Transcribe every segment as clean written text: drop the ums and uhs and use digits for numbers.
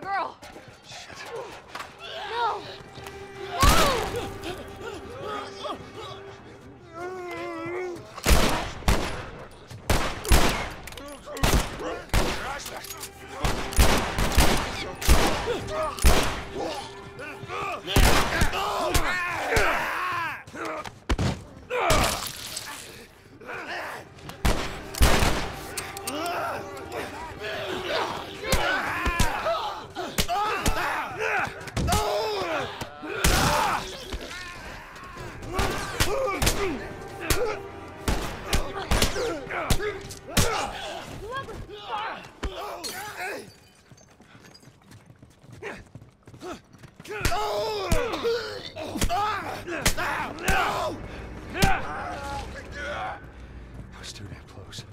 girl! Shit. No! No! I was too damn close.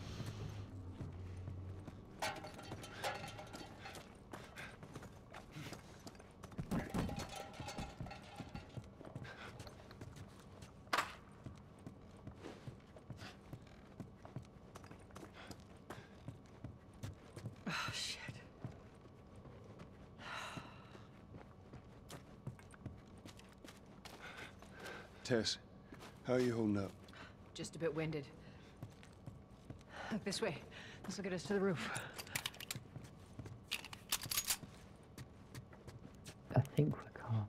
Oh, shit. Tess, how are you holding up? Just a bit winded. Look this way. This will get us to the roof. I think we're calm.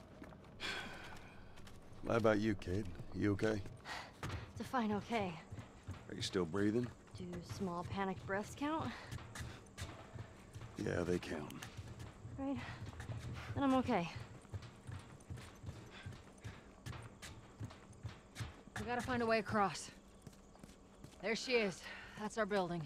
How about you, kid? You okay? Define okay. Are you still breathing? Do small panicked breaths count? Yeah, they count. Right. Then I'm okay. We gotta find a way across. There she is. That's our building.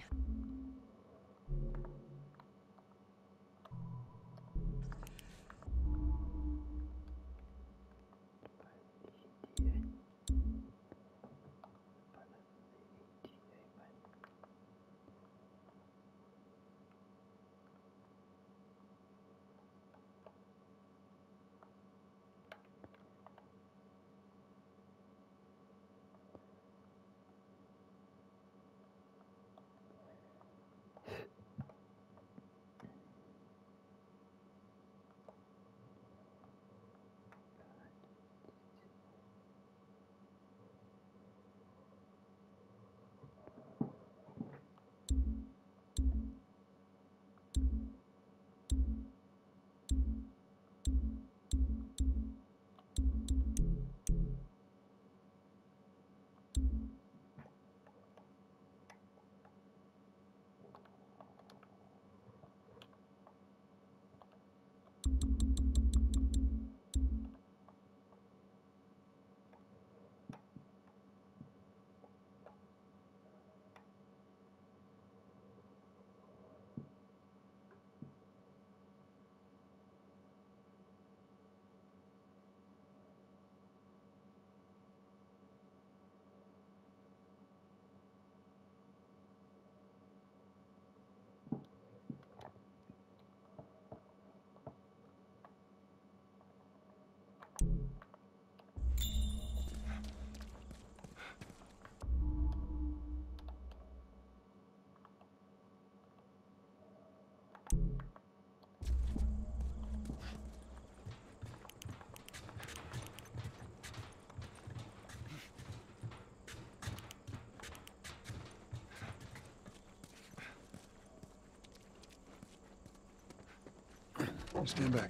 Stand back.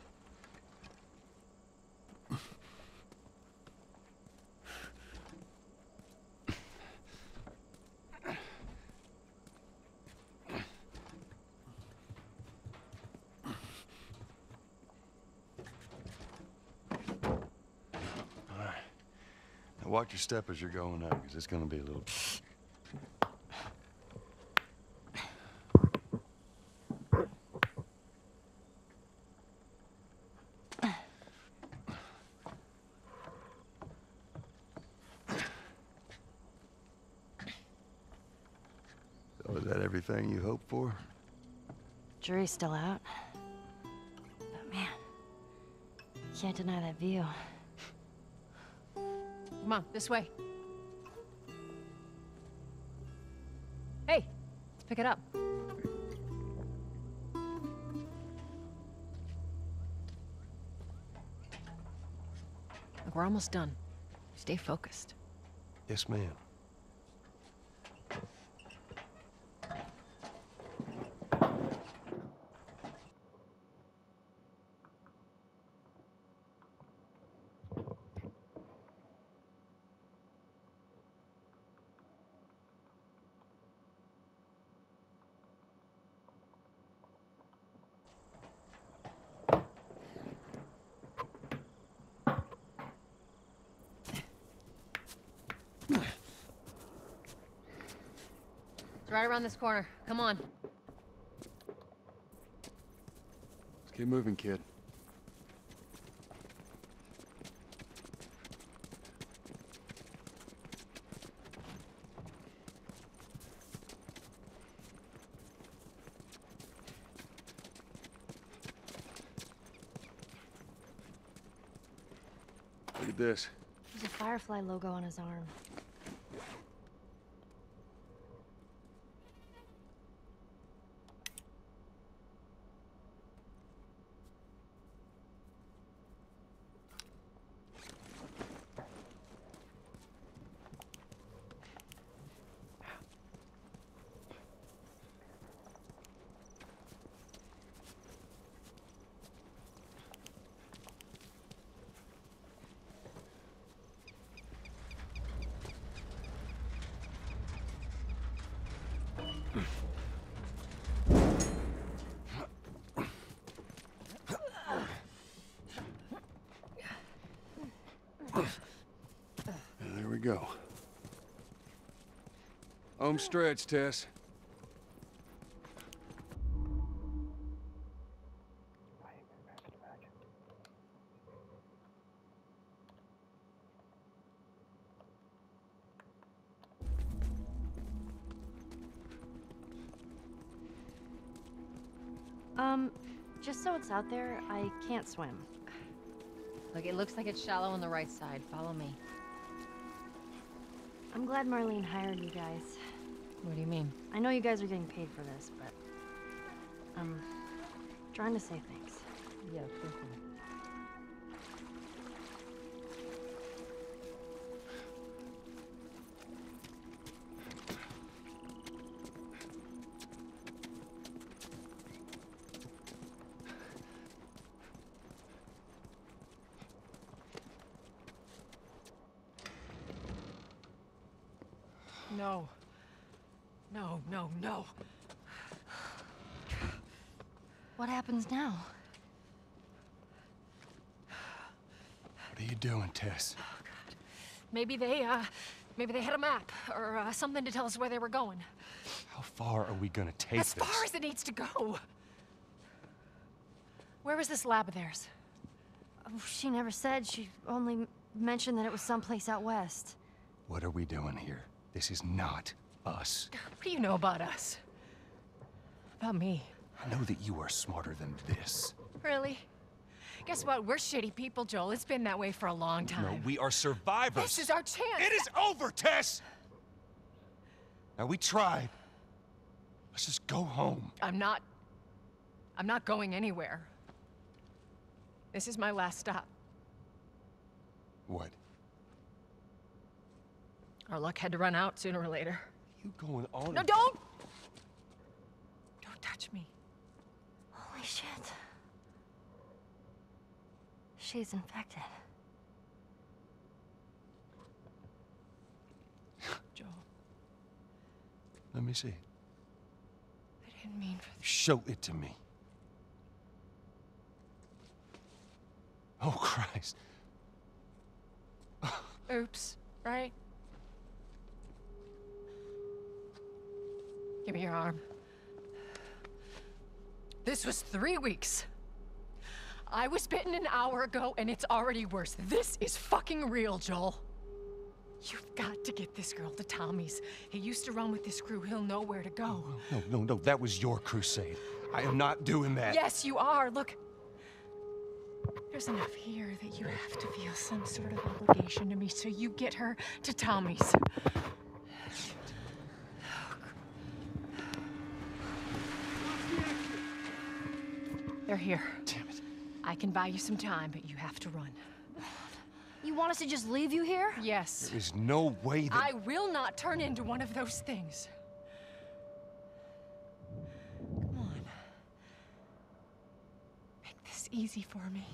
All right. Now watch your step as you're going up, because it's going to be a little... So is that everything you hoped for? Jury's still out. But man, can't deny that view. Come on, this way. Hey, let's pick it up. we're almost done. Stay focused. Yes, ma'am. It's right around this corner. Come on. Let's keep moving, kid. Look at this. There's a firefly logo on his arm. There we go. Home stretch, Tess. Just so it's out there, I can't swim. Look, it looks like it's shallow on the right side. Follow me. I'm glad Marlene hired you guys. What do you mean? I know you guys are getting paid for this, but I'm trying to say thanks. Yeah, careful. No. No, no, no. What happens now? What are you doing, Tess? Oh, God. Maybe they had a map or something to tell us where they were going. How far are we gonna take As this? far as it needs to go. Where was this lab of theirs? Oh, she never said. She only mentioned that it was someplace out west. What are we doing here? This is not us. What do you know about us? About me? I know that you are smarter than this. Really? Guess what? We're shitty people, Joel. It's been that way for a long time. No, we are survivors. This is our chance. It is over, Tess! Now, we tried. Let's just go home. I'm not going anywhere. This is my last stop. What? Our luck had to run out sooner or later. You going on? No, don't! Don't touch me. Holy shit. She's infected. Joel, Let me see. I didn't mean for Show it to me. Oh, Christ. Oops, right? Give me your arm. This was 3 weeks. I was bitten an hour ago, and it's already worse. This is fucking real, Joel. You've got to get this girl to Tommy's. He used to run with this crew. He'll know where to go. No. That was your crusade. I am not doing that. Yes, you are. Look. There's enough here that you have to feel some sort of obligation to me, so you get her to Tommy's. They're here. Damn it. I can buy you some time, but you have to run. You want us to just leave you here? Yes. There is no way that... I will not turn into one of those things. Come on. Make this easy for me.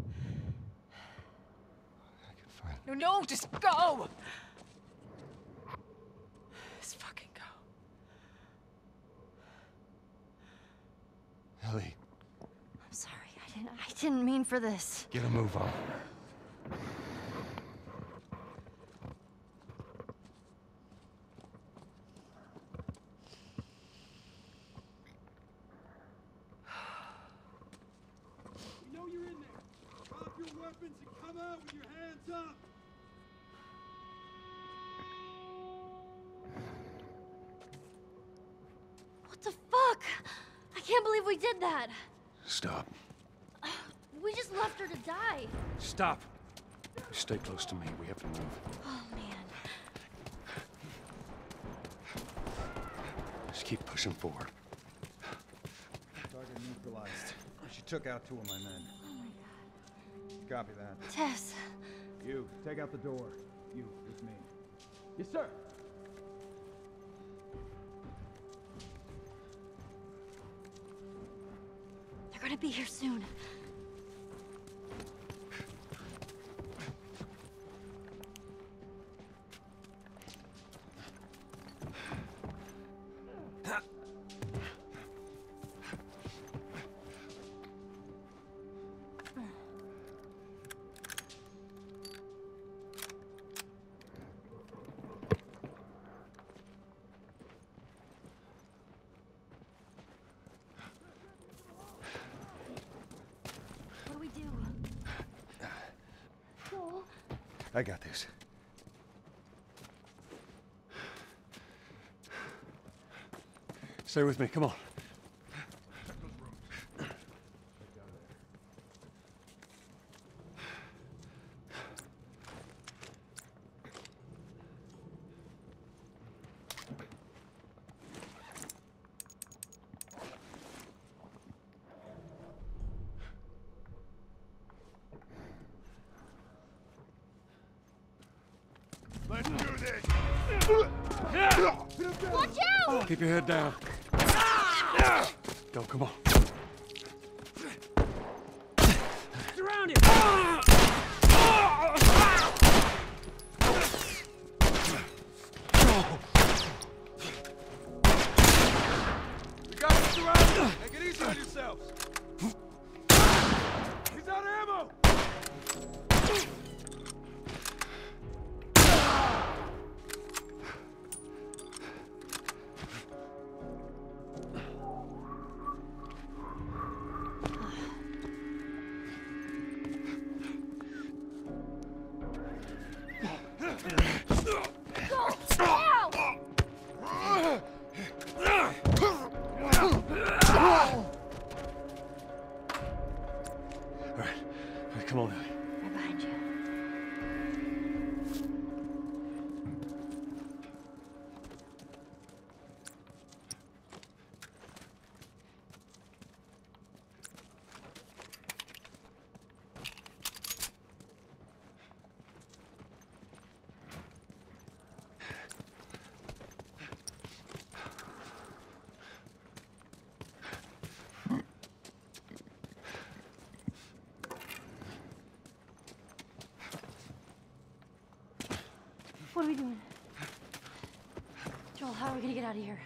I can find... No, just go! Just fucking go. Ellie, I'm sorry. I didn't mean for this. get a move on. We know you're in there. Drop your weapons and come out with your hands up. What the fuck? I can't believe we did that. Stop. We just left her to die. Stop. Stay close to me. We have to move. Oh, man. Just keep pushing forward. Target neutralized. She took out 2 of my men. Oh, my God. Copy that. Tess. You, take out the door. You, with me. Yes, sir. They're gonna be here soon. What do we do? Joel? I got this. Stay with me. Come on. Let's do this. Watch out! Keep your head down. Go, come on. Surround him. We got him surrounded. Take it easy on yourselves. He's out of ammo. Go! Now! All right, come on, Ellie. Right behind you. What are we doing? Joel, how are we gonna get out of here?